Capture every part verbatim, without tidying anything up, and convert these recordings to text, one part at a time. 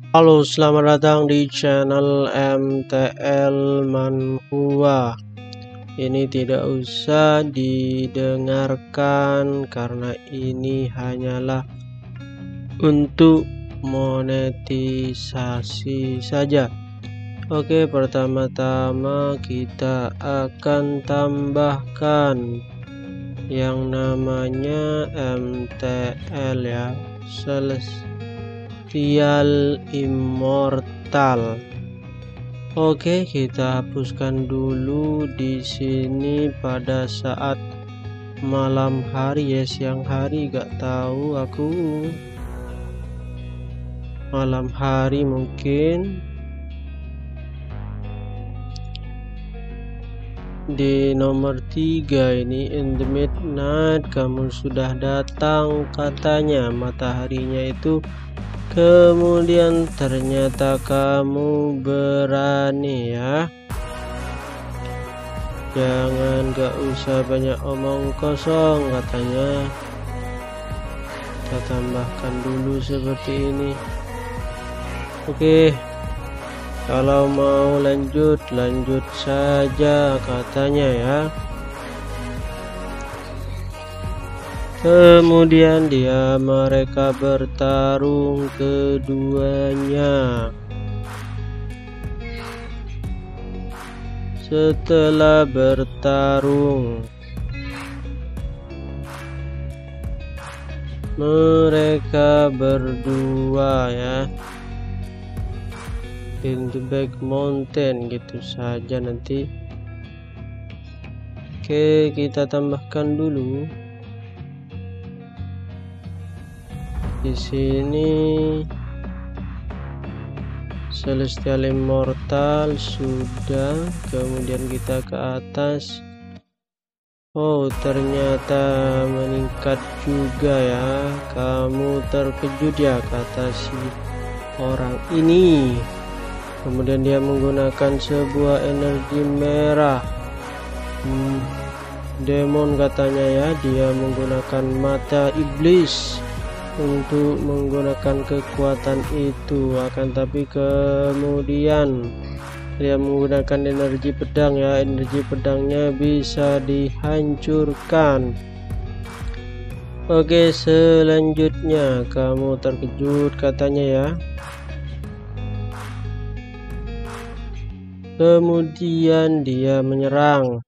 Halo, selamat datang di channel M T L Manhua. Ini tidak usah didengarkan karena ini hanyalah untuk monetisasi saja. Oke, pertama-tama kita akan tambahkan yang namanya M T L ya, Celestial Immortal. Oke, kita hapuskan dulu di sini pada saat malam hari ya, siang hari gak tahu aku. Malam hari mungkin. Di nomor tiga ini, in the midnight kamu sudah datang katanya, mataharinya itu. Kemudian ternyata kamu berani ya. Jangan gak usah banyak omong kosong katanya. Kita tambahkan dulu seperti ini. Oke, kalau mau lanjut, lanjut saja katanya ya. Kemudian dia mereka bertarung keduanya. Setelah bertarung, mereka berdua ya, in the back mountain gitu saja nanti. Oke, kita tambahkan dulu. Di sini Celestial Immortal sudah, kemudian kita ke atas. Oh, ternyata meningkat juga ya. Kamu terkejut ya, kata si orang ini. Kemudian dia menggunakan sebuah energi merah. Hmm, demon katanya ya, dia menggunakan mata iblis untuk menggunakan kekuatan itu. Akan tapi kemudian dia menggunakan energi pedang ya, energi pedangnya bisa dihancurkan. Oke, selanjutnya kamu terkejut katanya ya. Kemudian dia menyerang.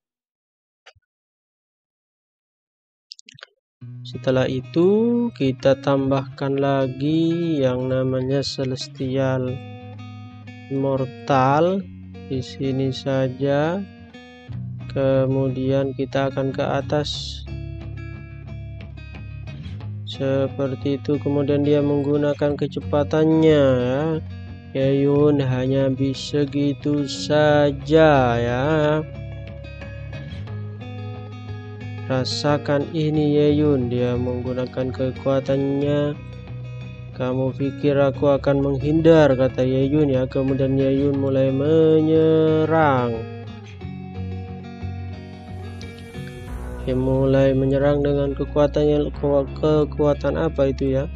Setelah itu kita tambahkan lagi yang namanya Celestial Immortal di sini saja. Kemudian kita akan ke atas seperti itu. Kemudian dia menggunakan kecepatannya ya. Yeyun hanya bisa gitu saja ya. Rasakan ini Yeyun, dia menggunakan kekuatannya. Kamu pikir aku akan menghindar, kata Yeyun ya. Kemudian Yeyun mulai menyerang. Dia mulai menyerang dengan kekuatannya. Kekuatan apa itu ya?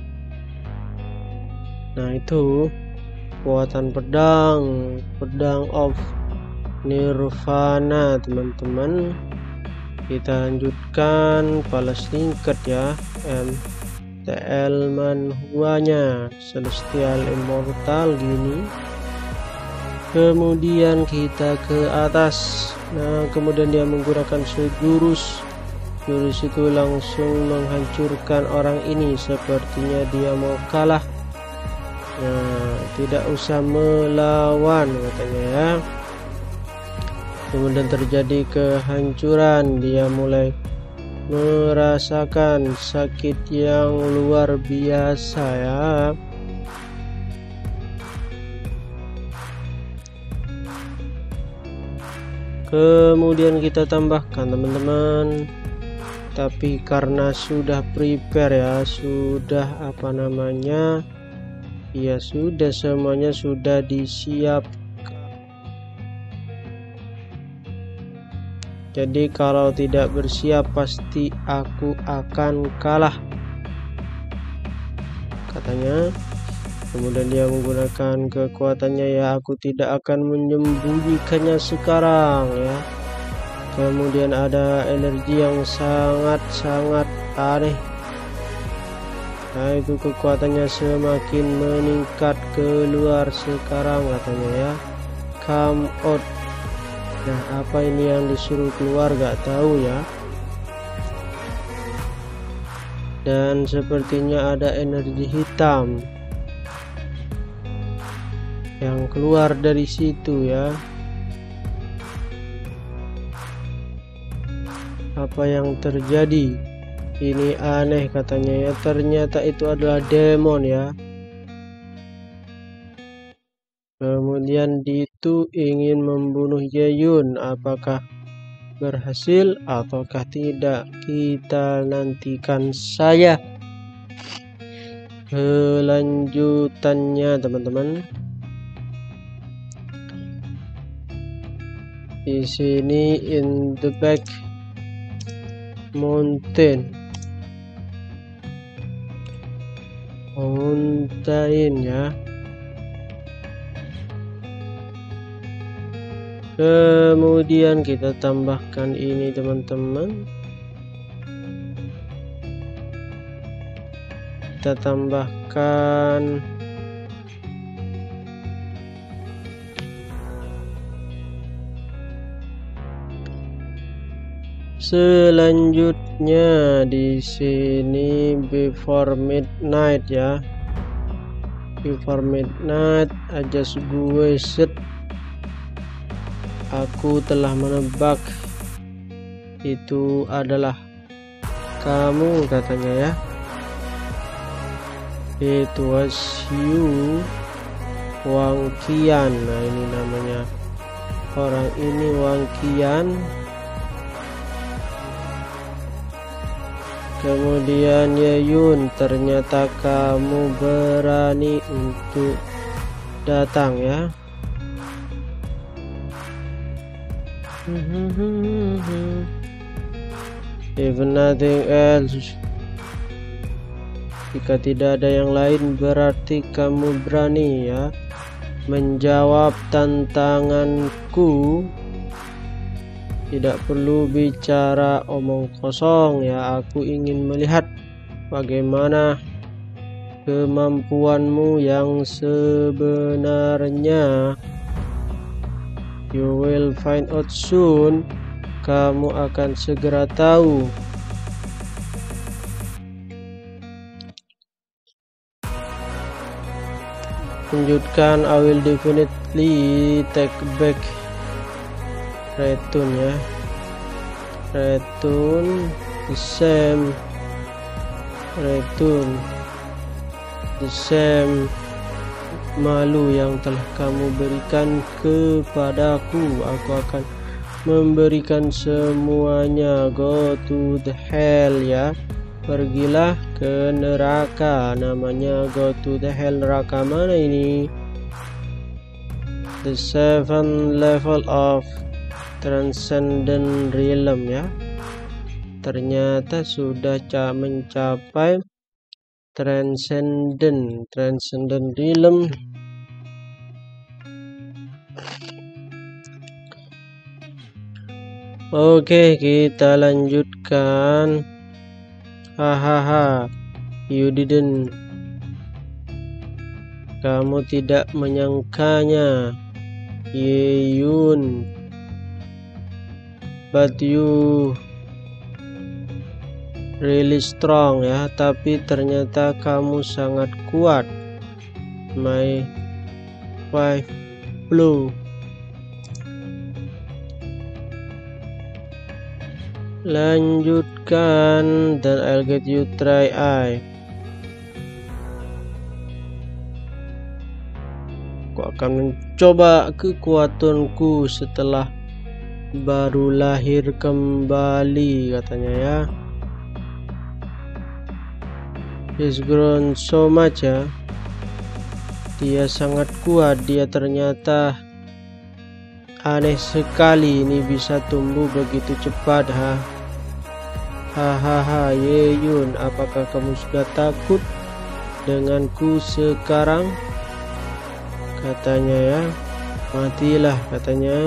Nah, itu kekuatan pedang, pedang of Nirvana teman-teman. Kita lanjutkan balas tingkat ya, M T L Manhuanya Celestial Immortal gini. Kemudian kita ke atas. Nah, kemudian dia menggunakan sejurus. Jurus itu langsung menghancurkan orang ini. Sepertinya dia mau kalah. Nah, tidak usah melawan katanya ya. Kemudian terjadi kehancuran. Dia mulai merasakan sakit yang luar biasa ya. Kemudian kita tambahkan teman-teman. Tapi karena sudah prepare ya, sudah apa namanya, ya sudah semuanya sudah disiapkan. Jadi kalau tidak bersiap pasti aku akan kalah katanya. Kemudian dia menggunakan kekuatannya, ya aku tidak akan menyembunyikannya sekarang ya. Kemudian ada energi yang sangat-sangat aneh. Nah itu kekuatannya semakin meningkat keluar sekarang katanya ya. Come out. Nah apa ini yang disuruh keluar gak tahu ya. Dan sepertinya ada energi hitam yang keluar dari situ ya. Apa yang terjadi? Ini aneh katanya ya. Ternyata itu adalah demon ya. Kemudian itu ingin membunuh Ye-Yun. Apakah berhasil ataukah tidak? Kita nantikan saja kelanjutannya teman-teman. Di sini in the back mountain mountain ya. Kemudian kita tambahkan ini teman-teman. Kita tambahkan selanjutnya di sini before midnight ya. Before midnight aja gue set. Aku telah menebak itu adalah kamu katanya ya. It was you, Wang Qian. Nah ini namanya orang ini Wang Qian. Kemudian Ye-Yun, ternyata kamu berani untuk datang ya. If nothing else, jika tidak ada yang lain berarti kamu berani ya menjawab tantanganku. Tidak perlu bicara omong kosong ya. Aku ingin melihat bagaimana kemampuanmu yang sebenarnya. You will find out soon. Kamu akan segera tahu. Lanjutkan. I will definitely take back return ya. Return the same. Return the same malu yang telah kamu berikan kepadaku. Aku akan memberikan semuanya. Go to the hell ya. Pergilah ke neraka. Namanya go to the hell. Neraka mana ini? The seven level of Transcendent Realm ya. Ternyata sudah mencapai Transcendent Transcendent Realm. Oke, kita lanjutkan. Hahaha, you didn't. Kamu tidak menyangkanya, Ye-Yun. But you really strong ya. Tapi ternyata kamu sangat kuat. My five blue. Lanjutkan. Dan I'll get you try I. Aku akan mencoba kekuatanku setelah baru lahir kembali katanya ya. He's grown so much ya. Dia sangat kuat. Dia ternyata aneh sekali. Ini bisa tumbuh begitu cepat ha. Hahaha, Ye-Yun, apakah kamu sudah takut denganku sekarang? katanya ya. Matilah katanya.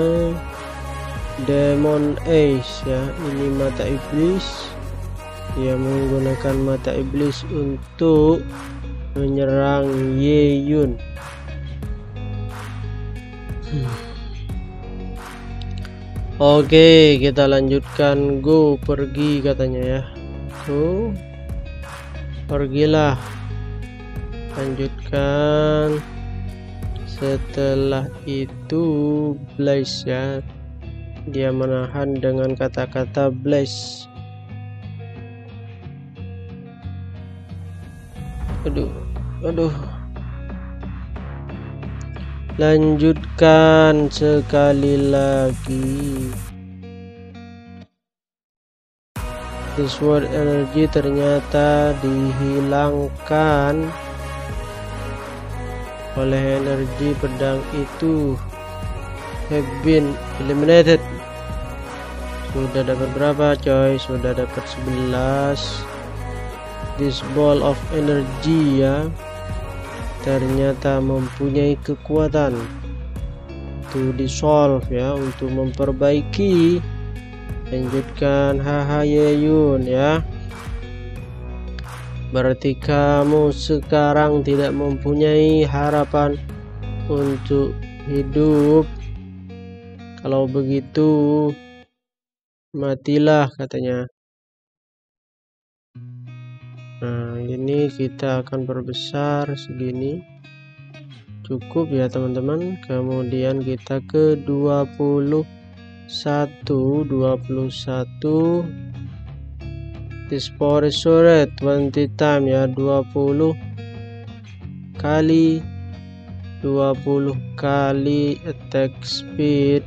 Demon Ace ya, ini mata iblis. Dia menggunakan mata iblis untuk menyerang Ye Yun. hmm. Oke, kita lanjutkan. Go, pergi katanya ya. Go, pergilah. Lanjutkan. Setelah itu Blaze ya, dia menahan dengan kata-kata Blaze. Aduh, aduh. Lanjutkan sekali lagi. This word energy ternyata dihilangkan oleh energi pedang itu. Have been eliminated. Sudah dapat berapa coy? Sudah dapat sebelas. This ball of energy ya, ternyata mempunyai kekuatan to dissolve ya, untuk memperbaiki. Lanjutkan. Haha Ye Yun ya, berarti kamu sekarang tidak mempunyai harapan untuk hidup. Kalau begitu matilah katanya. Nah, ini kita akan perbesar segini. Cukup ya teman-teman. Kemudian kita ke dua puluh satu, dua puluh satu. This power is so red twenty time ya, dua puluh kali, dua puluh kali attack speed.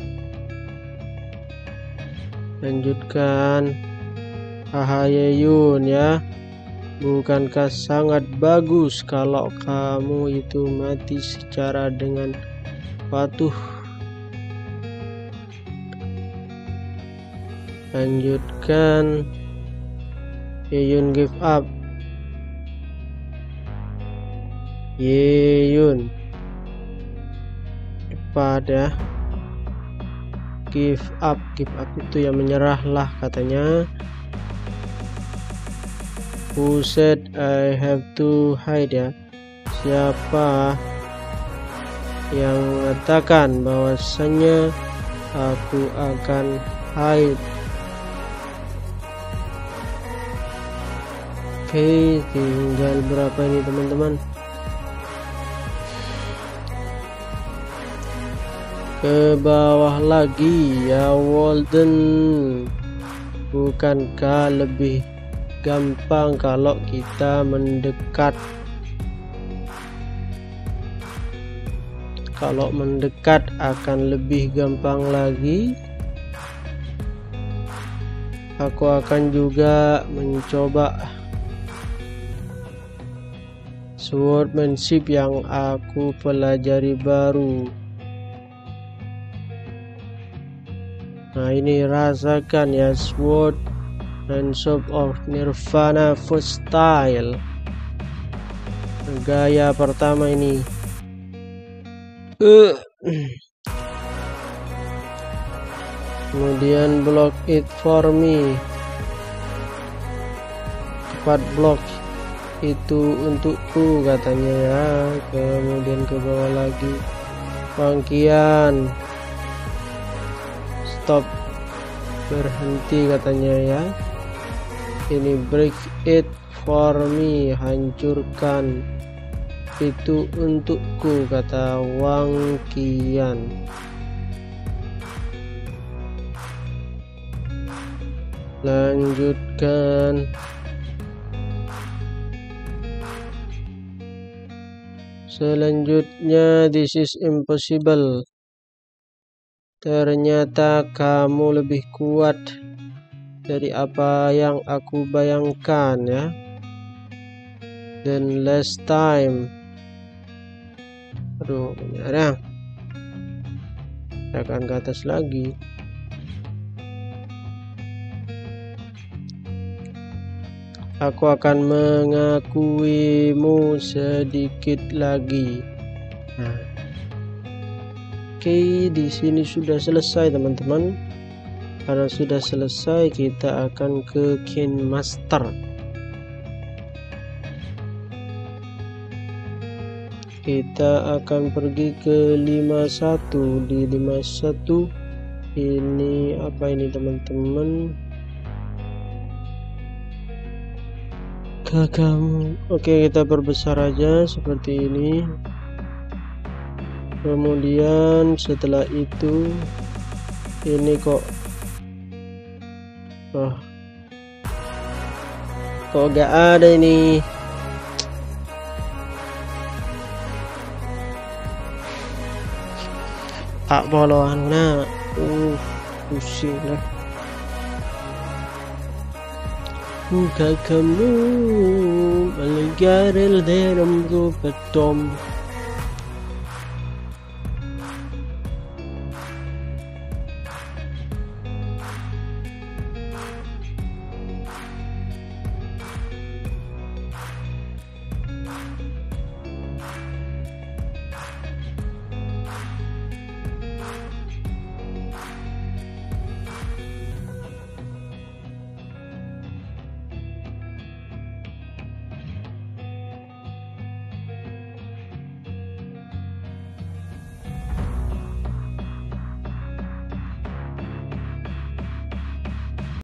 Lanjutkan. Haha Ye Yun ya, bukankah sangat bagus kalau kamu itu mati secara dengan patuh? Lanjutkan. Ye Yun give up. Ye Yun cepat ya, give up. Give up itu yang menyerahlah katanya. Who said I have to hide ya? Siapa yang mengatakan bahwasanya aku akan hide? Oke, tinggal berapa ini teman-teman? Ke bawah lagi ya, Walden. Bukankah lebih gampang kalau kita mendekat? Kalau mendekat akan lebih gampang lagi. Aku akan juga mencoba swordmanship yang aku pelajari baru. Nah, ini rasakan ya, sword and Sword of Nirvana first style. Gaya pertama ini. Uh. Kemudian block it for me. Cepat block itu untukku katanya ya. Kemudian ke bawah lagi. Pangkian. Stop. Berhenti katanya ya. Ini break it for me, hancurkan itu untukku, kata Wang Qian. Lanjutkan. Selanjutnya, this is impossible. Ternyata kamu lebih kuat dari apa yang aku bayangkan ya. Then last time. Aduh, benar ya. Kita akan ke atas lagi. Aku akan mengakuimu sedikit lagi. Nah, Oke, di sini sudah selesai teman-teman. Karena sudah selesai, kita akan ke Game Master. Kita akan pergi ke lima puluh satu. Di lima puluh satu ini apa ini teman-teman? Gagang. Oke, kita perbesar aja seperti ini. Kemudian setelah itu ini kok oh kok gak ada ini. Tak bolohan nah uh pusing lah. Buka kamu melegar el deram go petom